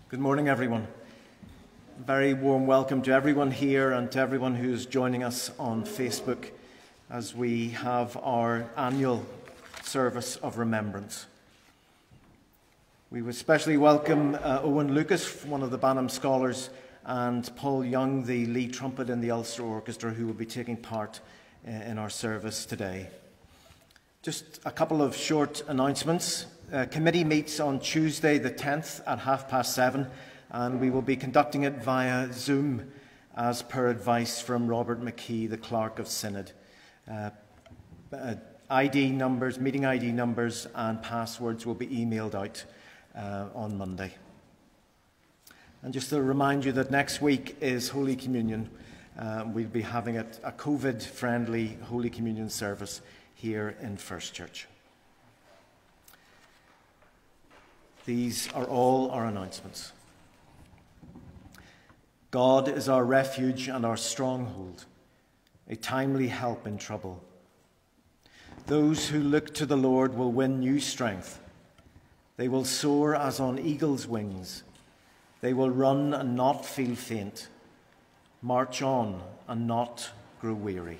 Good morning, everyone. Very warm welcome to everyone here and to everyone who's joining us on Facebook as we have our annual service of remembrance. We would especially welcome Owen Lucas, one of the Banham Scholars, and Paul Young, the lead trumpet in the Ulster Orchestra, who will be taking part in our service today. Just a couple of short announcements. Committee meets on Tuesday the 10th at 7:30, and we will be conducting it via Zoom as per advice from Robert McKee, the Clerk of Synod. ID numbers, meeting ID numbers and passwords will be emailed out on Monday. And just to remind you that next week is Holy Communion. We'll be having a COVID-friendly Holy Communion service here in First Church. These are all our announcements. God is our refuge and our stronghold, a timely help in trouble. Those who look to the Lord will win new strength. They will soar as on eagle's wings. They will run and not feel faint, march on and not grow weary.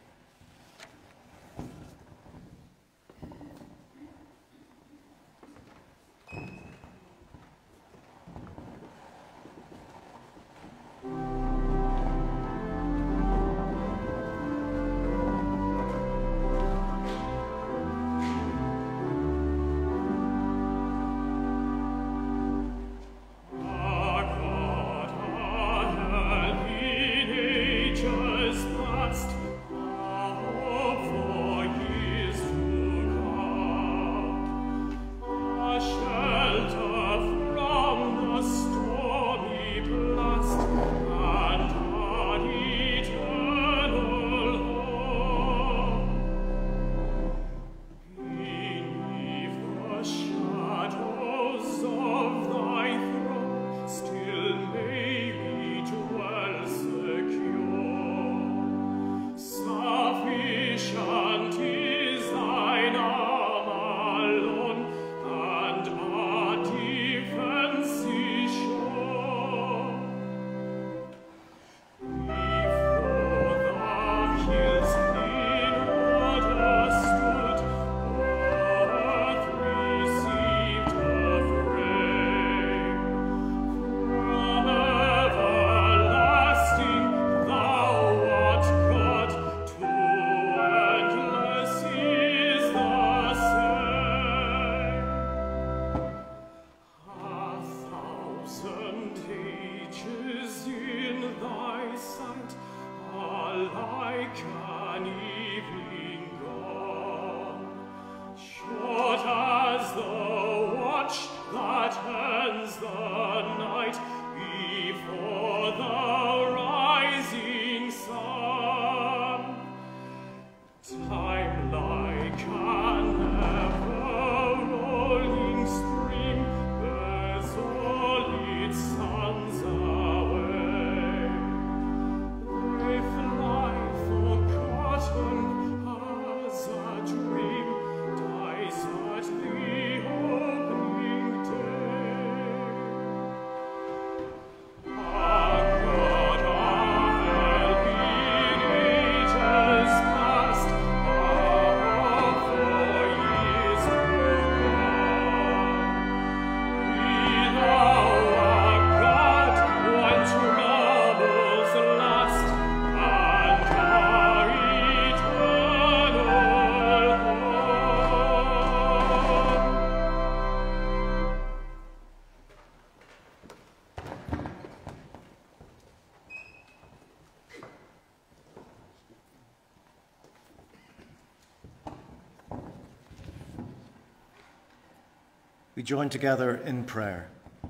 We join together in prayer.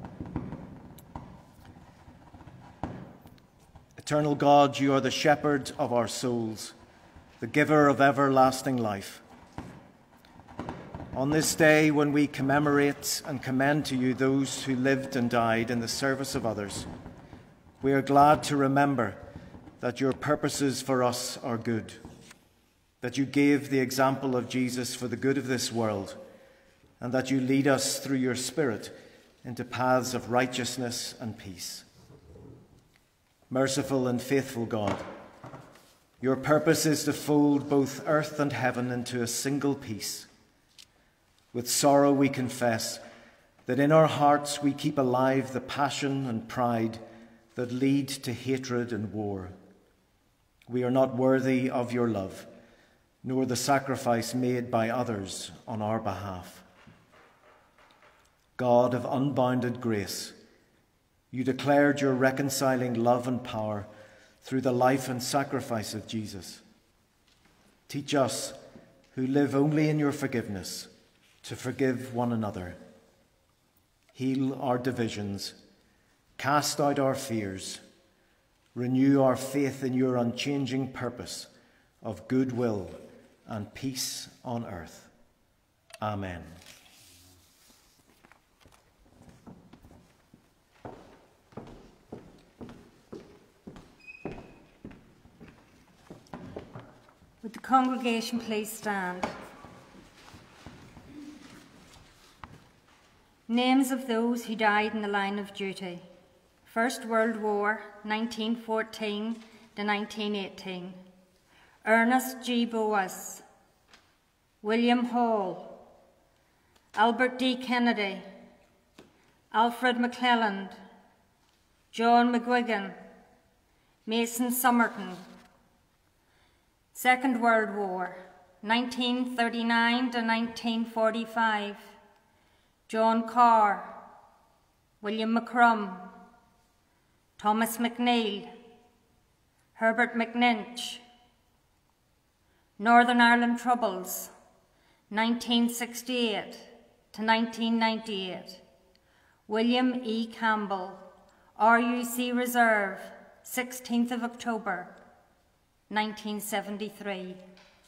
Eternal God, you are the shepherd of our souls, the giver of everlasting life. On this day, when we commemorate and commend to you those who lived and died in the service of others, we are glad to remember that your purposes for us are good, that you gave the example of Jesus for the good of this world, and that you lead us through your Spirit into paths of righteousness and peace. Merciful and faithful God, your purpose is to fold both earth and heaven into a single peace. With sorrow we confess that in our hearts we keep alive the passion and pride that lead to hatred and war. We are not worthy of your love, nor the sacrifice made by others on our behalf. God of unbounded grace, you declared your reconciling love and power through the life and sacrifice of Jesus. Teach us, who live only in your forgiveness, to forgive one another. Heal our divisions, cast out our fears, renew our faith in your unchanging purpose of goodwill and peace on earth. Amen. Would the congregation please stand? Names of those who died in the line of duty. First World War, 1914 to 1918. Ernest G. Boas, William Hall, Albert D. Kennedy, Alfred McClelland, John McGuigan, Mason Somerton. Second World War, 1939 to 1945. John Carr, William McCrum, Thomas McNeill, Herbert McNinch. Northern Ireland Troubles, 1968 to 1998. William E. Campbell, RUC Reserve, 16th of October, 1973.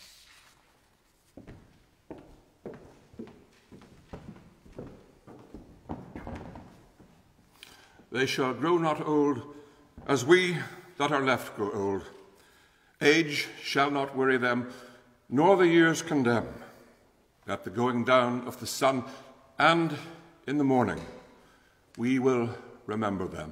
They shall grow not old, as we that are left grow old. Age shall not weary them, nor the years condemn. At the going down of the sun and in the morning, we will remember them.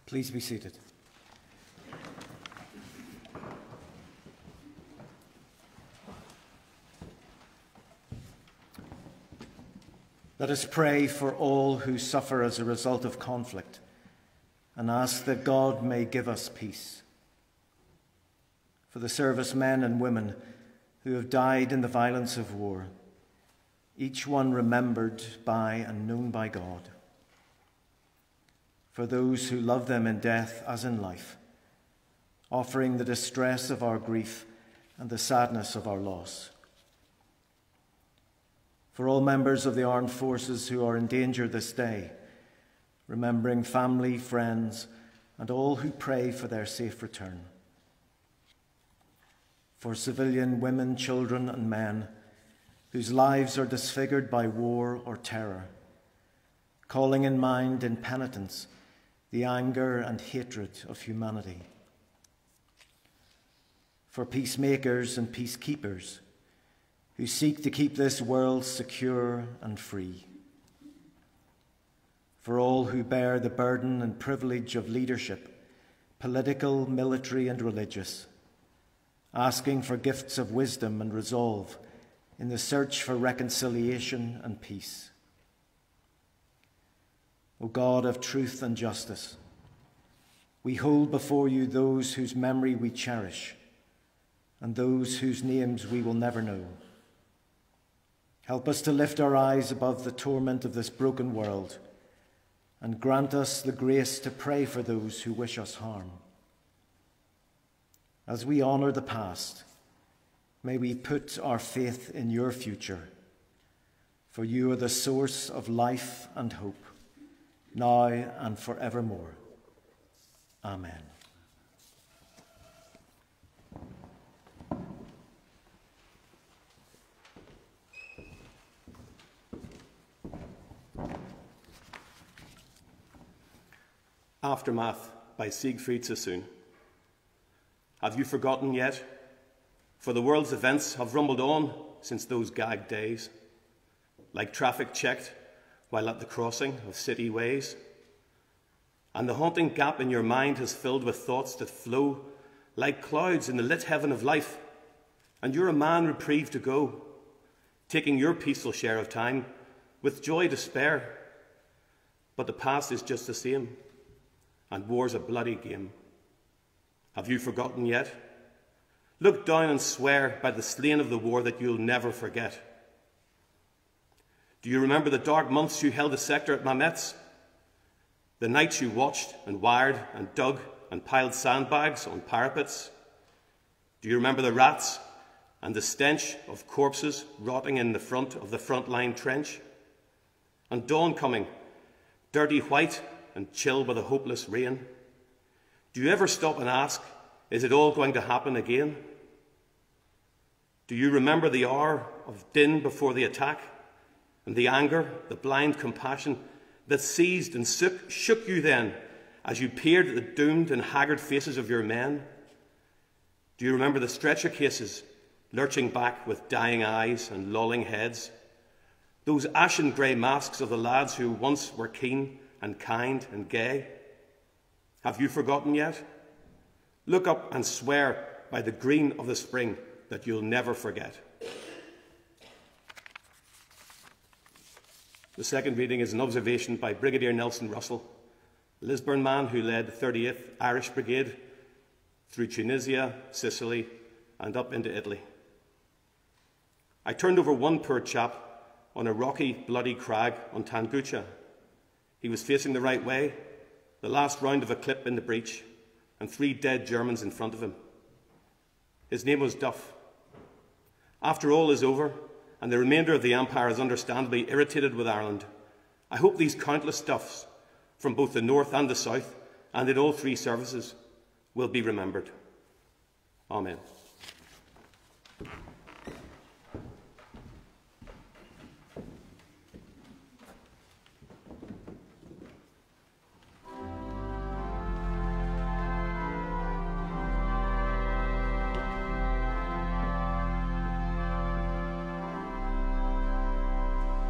Please be seated. Let us pray for all who suffer as a result of conflict and ask that God may give us peace. For the servicemen and women who have died in the violence of war, each one remembered by and known by God. For those who love them in death as in life, offering the distress of our grief and the sadness of our loss. For all members of the armed forces who are in danger this day, remembering family, friends, and all who pray for their safe return. For civilian women, children, and men whose lives are disfigured by war or terror, calling in mind in penitence the anger and hatred of humanity. For peacemakers and peacekeepers who seek to keep this world secure and free. For all who bear the burden and privilege of leadership, political, military, and religious, asking for gifts of wisdom and resolve in the search for reconciliation and peace. O God of truth and justice, we hold before you those whose memory we cherish and those whose names we will never know. Help us to lift our eyes above the torment of this broken world and grant us the grace to pray for those who wish us harm. As we honor the past, may we put our faith in your future, for you are the source of life and hope, now and forevermore. Amen. Aftermath by Siegfried Sassoon. Have you forgotten yet? For the world's events have rumbled on since those gagged days, like traffic checked while at the crossing of city ways. And the haunting gap in your mind has filled with thoughts that flow like clouds in the lit heaven of life. And you're a man reprieved to go, taking your peaceful share of time with joy to spare. But the past is just the same, and war's a bloody game. Have you forgotten yet? Look down and swear by the slain of the war that you'll never forget. Do you remember the dark months you held the sector at Mametz? The nights you watched and wired and dug and piled sandbags on parapets? Do you remember the rats and the stench of corpses rotting in the front of the front-line trench? And dawn coming, dirty white and chill by the hopeless rain? Do you ever stop and ask, is it all going to happen again? Do you remember the hour of din before the attack, and the anger, the blind compassion that seized and shook you then as you peered at the doomed and haggard faces of your men? Do you remember the stretcher cases lurching back with dying eyes and lolling heads? Those ashen grey masks of the lads who once were keen and kind and gay? Have you forgotten yet? Look up and swear by the green of the spring that you'll never forget. The second reading is an observation by Brigadier Nelson Russell, a Lisburn man who led the 30th Irish Brigade through Tunisia, Sicily, and up into Italy. I turned over one poor chap on a rocky, bloody crag on Tangucha. He was facing the right way, the last round of a clip in the breech, and 3 dead Germans in front of him. His name was Duff. After all is over, and the remainder of the Empire is understandably irritated with Ireland, I hope these countless Duffs, from both the north and the south, and in all 3 services, will be remembered. Amen.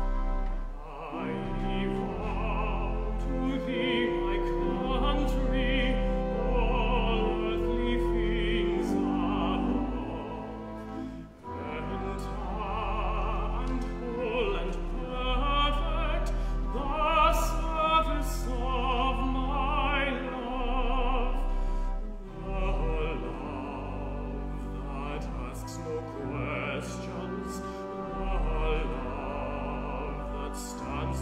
I vow to thee, my country,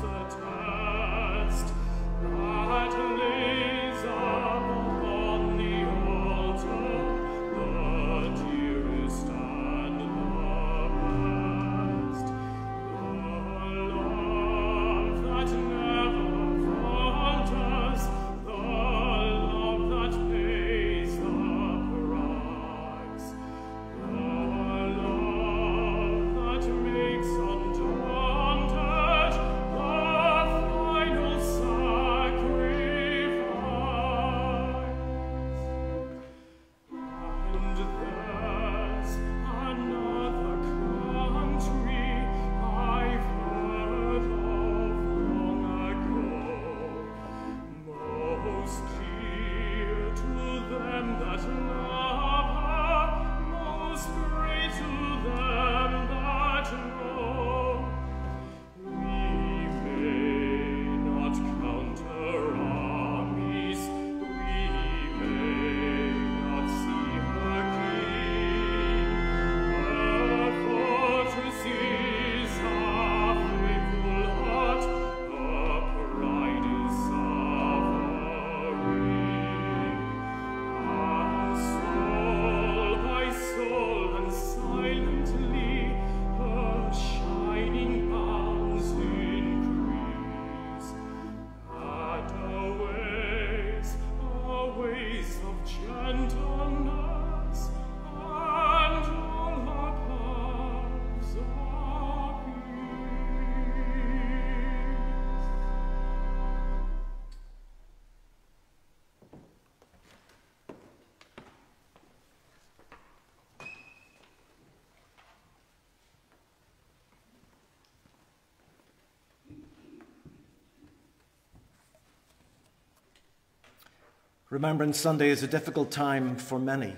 Remembrance Sunday is a difficult time for many.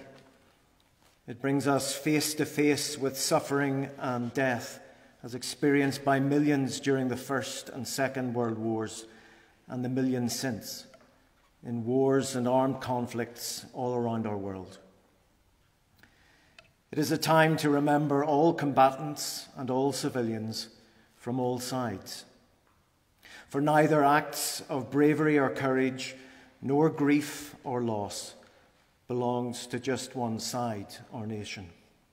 It brings us face to face with suffering and death as experienced by millions during the First and Second World Wars and the millions since, in wars and armed conflicts all around our world. It is a time to remember all combatants and all civilians from all sides. For neither acts of bravery or courage, nor grief or loss belongs to just one side or nation.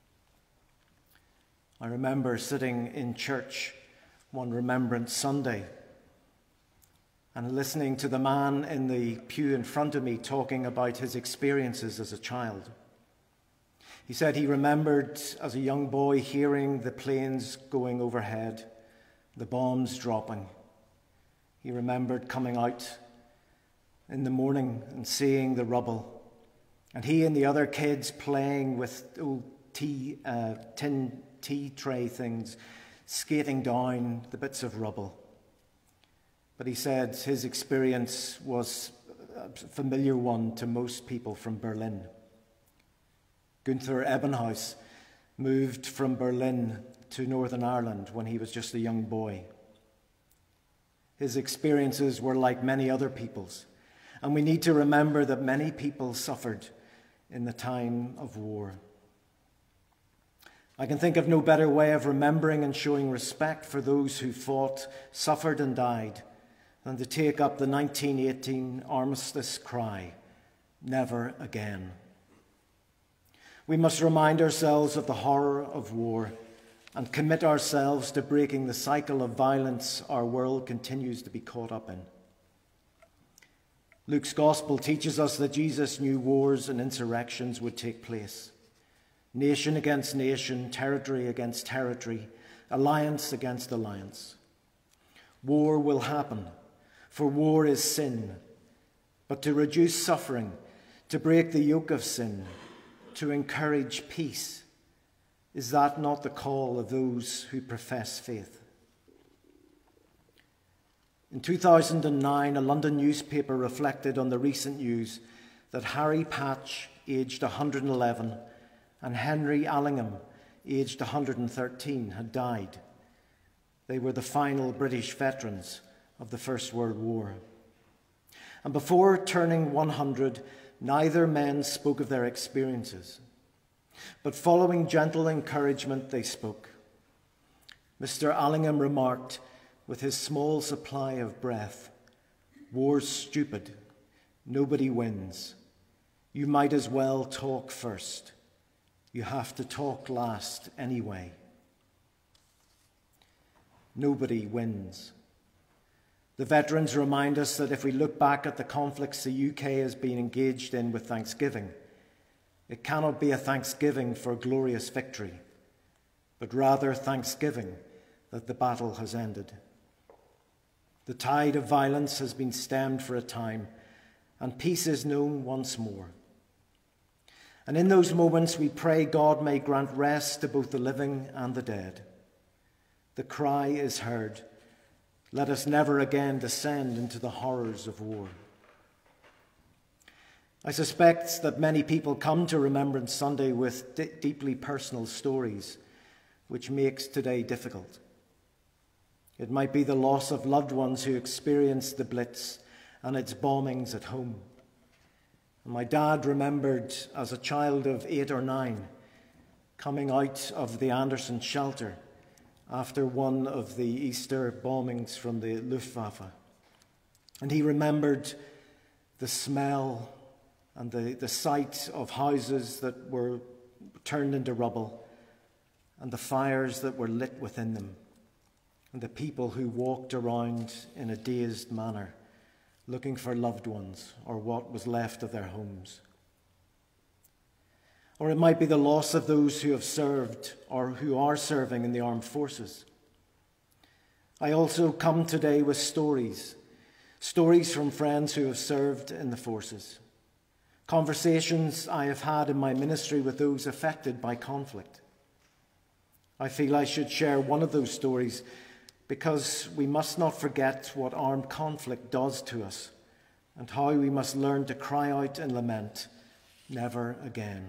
I remember sitting in church one Remembrance Sunday and listening to the man in the pew in front of me talking about his experiences as a child. He said he remembered as a young boy hearing the planes going overhead, the bombs dropping. He remembered coming out in the morning and seeing the rubble, and he and the other kids playing with old tin tea tray things, skating down the bits of rubble. But he said his experience was a familiar one to most people from Berlin. Günther Ebenhaus moved from Berlin to Northern Ireland when he was just a young boy. His experiences were like many other people's, and we need to remember that many people suffered in the time of war. I can think of no better way of remembering and showing respect for those who fought, suffered and died than to take up the 1918 armistice cry, "Never again." We must remind ourselves of the horror of war and commit ourselves to breaking the cycle of violence our world continues to be caught up in. Luke's gospel teaches us that Jesus knew wars and insurrections would take place. Nation against nation, territory against territory, alliance against alliance. War will happen, for war is sin. But to reduce suffering, to break the yoke of sin, to encourage peace, is that not the call of those who profess faith? In 2009, a London newspaper reflected on the recent news that Harry Patch, aged 111, and Henry Allingham, aged 113, had died. They were the final British veterans of the First World War. And before turning 100, neither men spoke of their experiences. But following gentle encouragement, they spoke. Mr. Allingham remarked, with his small supply of breath. War's stupid. Nobody wins. You might as well talk first. You have to talk last anyway. Nobody wins. The veterans remind us that if we look back at the conflicts the UK has been engaged in with Thanksgiving, it cannot be a thanksgiving for glorious victory, but rather thanksgiving that the battle has ended. The tide of violence has been stemmed for a time, and peace is known once more. And in those moments we pray God may grant rest to both the living and the dead. The cry is heard, let us never again descend into the horrors of war. I suspect that many people come to Remembrance Sunday with deeply personal stories, which makes today difficult. It might be the loss of loved ones who experienced the Blitz and its bombings at home. My dad remembered as a child of 8 or 9 coming out of the Anderson shelter after one of the Easter bombings from the Luftwaffe. And he remembered the smell and the sight of houses that were turned into rubble and the fires that were lit within them and the people who walked around in a dazed manner looking for loved ones or what was left of their homes. Or it might be the loss of those who have served or who are serving in the armed forces. I also come today with stories from friends who have served in the forces, conversations I have had in my ministry with those affected by conflict. I feel I should share one of those stories because we must not forget what armed conflict does to us and how we must learn to cry out and lament, never again.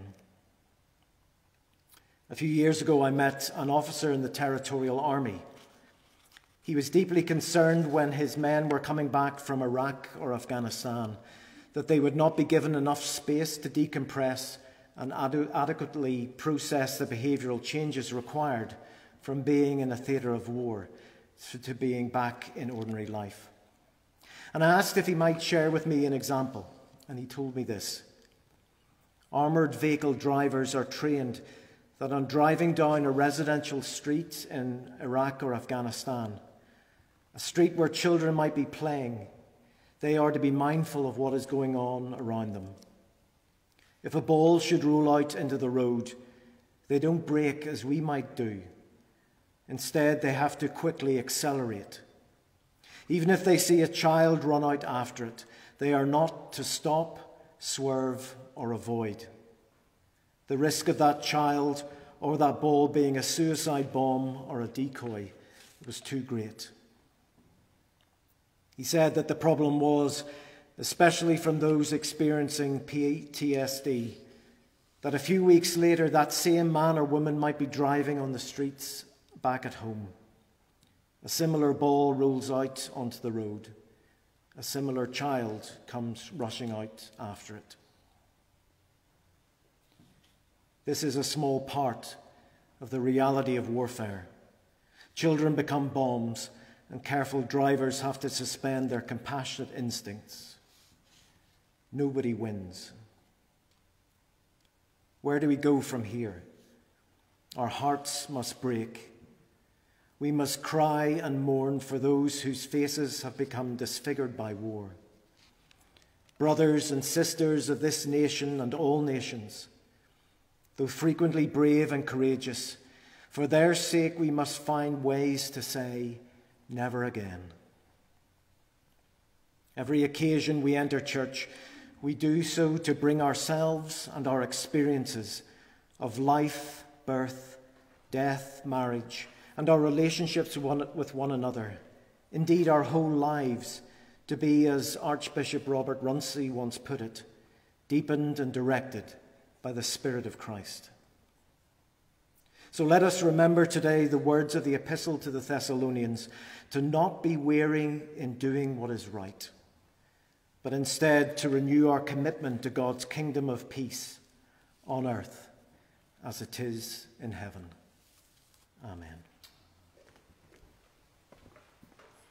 A few years ago, I met an officer in the Territorial Army. He was deeply concerned when his men were coming back from Iraq or Afghanistan that they would not be given enough space to decompress and adequately process the behavioural changes required from being in a theatre of war to being back in ordinary life. And I asked if he might share with me an example, and he told me this. Armoured vehicle drivers are trained that on driving down a residential street in Iraq or Afghanistan, a street where children might be playing, they are to be mindful of what is going on around them. If a ball should roll out into the road, they don't brake as we might do. Instead, they have to quickly accelerate. Even if they see a child run out after it, they are not to stop, swerve, or avoid. The risk of that child or that ball being a suicide bomb or a decoy was too great. He said that the problem was, especially from those experiencing PTSD, that a few weeks later that same man or woman might be driving on the streets back at home. A similar ball rolls out onto the road. A similar child comes rushing out after it. This is a small part of the reality of warfare. Children become bombs, and careful drivers have to suspend their compassionate instincts. Nobody wins. Where do we go from here? Our hearts must break. We must cry and mourn for those whose faces have become disfigured by war. Brothers and sisters of this nation and all nations, though frequently brave and courageous, for their sake we must find ways to say, never again. Every occasion we enter church, we do so to bring ourselves and our experiences of life, birth, death, marriage, and our relationships with one another, indeed our whole lives, to be, as Archbishop Robert Runcie once put it, deepened and directed by the Spirit of Christ. So let us remember today the words of the Epistle to the Thessalonians, to not be weary in doing what is right, but instead to renew our commitment to God's kingdom of peace on earth as it is in heaven. Amen.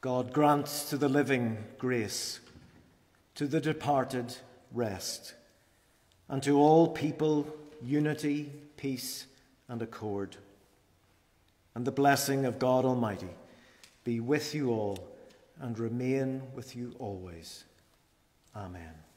God grants to the living grace, to the departed rest, and to all people unity, peace, and accord. And the blessing of God Almighty be with you all and remain with you always. Amen.